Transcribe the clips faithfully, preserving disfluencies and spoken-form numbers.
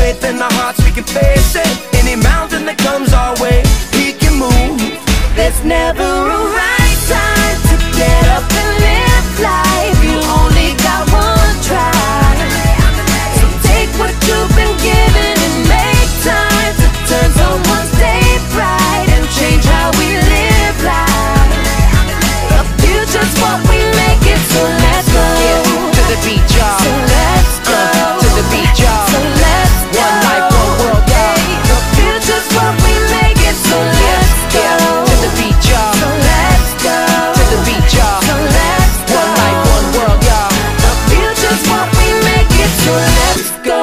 faith in our hearts, we can face it. Any mountain that comes our way, we can move. There's never a right time to get up and live life. You only got one try. So take what you've been given and make time to turn someone's day bright and change how we live life. The future's what we make it, so let's go. Yeah, to the beat, y'all. So let's go. Uh, to the beat, y'all. So let's go. One life, one world, y'all. The future's what we make it, so let's go. Yeah, to the beat, y'all. So let's go. To the beat, y'all. So let's go. One life, one world, y'all. The future's what we make it, so let's go.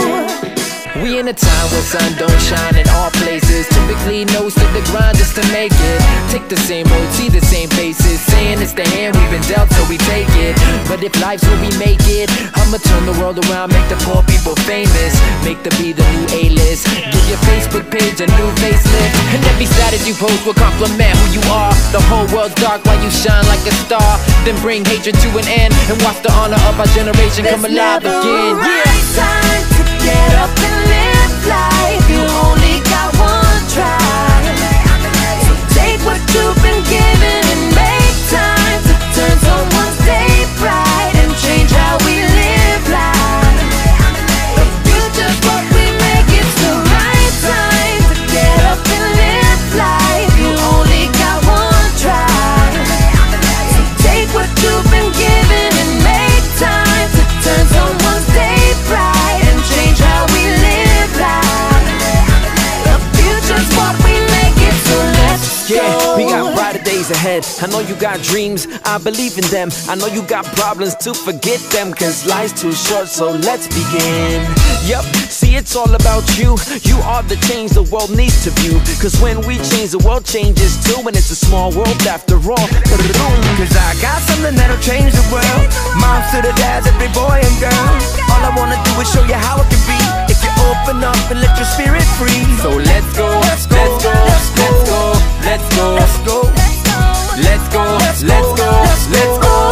We in a time where sun don't shine in all places. Typically nose to the grind just to make it. Take the same road, see the same faces, saying it's the hand we've been dealt, so we take it. But if life's where we make it, I'ma turn the world around, make the poor people famous, make the be the new A-list. Give your Facebook page a new facelift, and every status you post will compliment who you are. The whole world's dark while you shine like a star. Then bring hatred to an end and watch the honor of our generation come alive There's again. never a Yeah. right time to get up and live life. You only got one try. So take what you've been given and make time to turn someone's day bright and change how we live life. The future's what we make it, the right time to get up and live life. You only got one try. So take what you've been given and make time to turn someone's day bright and change how we live life. The future's what we make it, so let's go. Yeah, we got brighter days ahead. I know you got dreams, I believe in them. I know you got problems, to forget them, cause life's too short, so let's begin. Yup, see it's all about you. You are the change the world needs to view. Cause when we change, the world changes too. And it's a small world after all. Cause I got something that'll change the world. Moms to the dads, every boy and girl. All I wanna do is show you how it can be if you open up and let your spirit free. So let's go, let's go, let's go, let's go, let's go, Let's go, let's go, let's go, let's go.